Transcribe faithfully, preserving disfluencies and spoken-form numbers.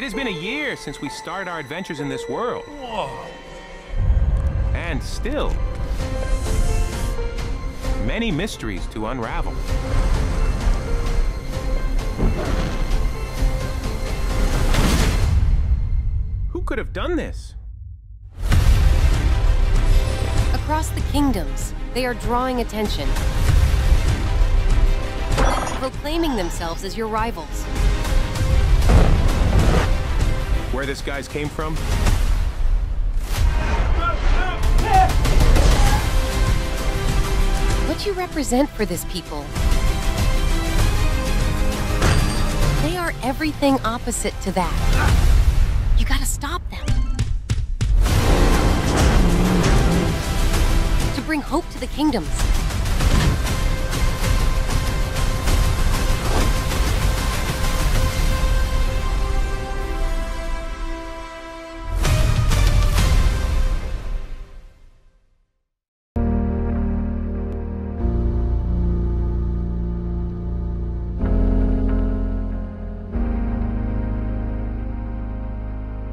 has been a year since we started our adventures in this world. Whoa. And still, many mysteries to unravel. Who could have done this? Across the kingdoms, they are drawing attention, proclaiming themselves as your rivals. Where this guys came from? What you represent for this people? They are everything opposite to that. You gotta stop them. To bring hope to the kingdoms.